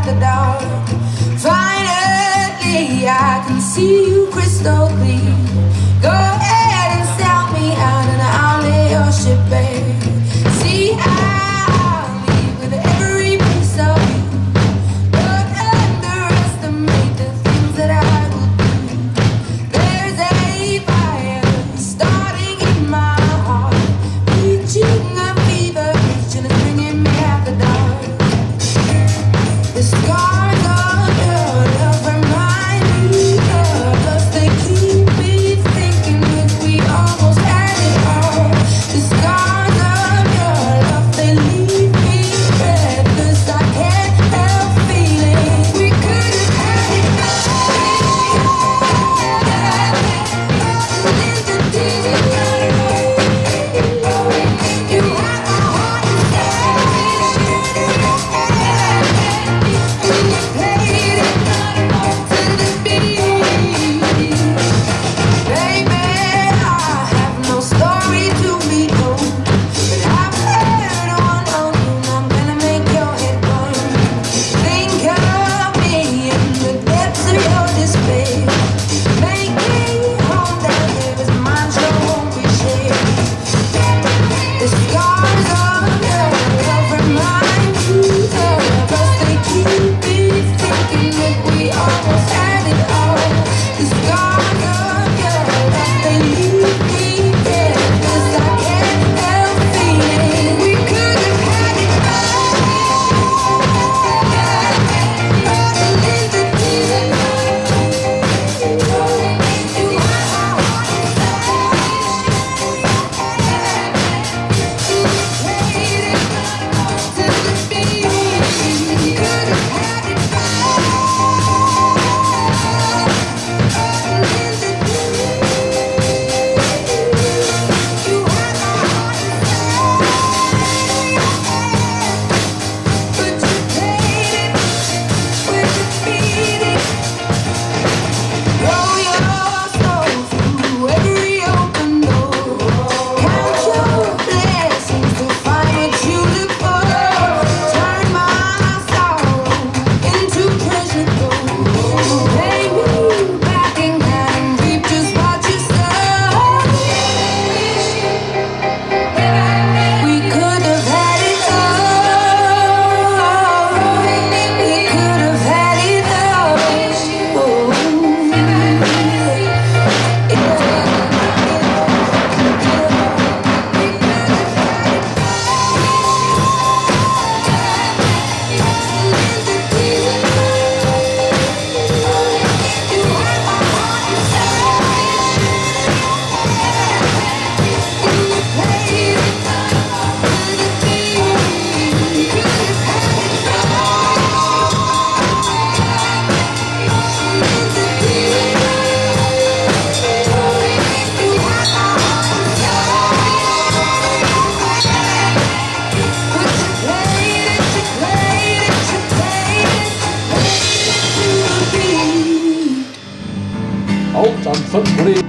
after dark. Finally, I can see you crystal clear. Go ahead and sell me out and I'll lay your ship bare. See, I'll leave with every piece of you. Don't underestimate the things that I will do. There's a fire starting in my heart, reaching a fever pitch and it's bringing me out the dark. The scars of your love remind me of us. They keep me thinking that we almost had it all. The scars of your love, they leave me breathless. I can't help feeling we could have had it all. You have my heart 好，咱分鼓励。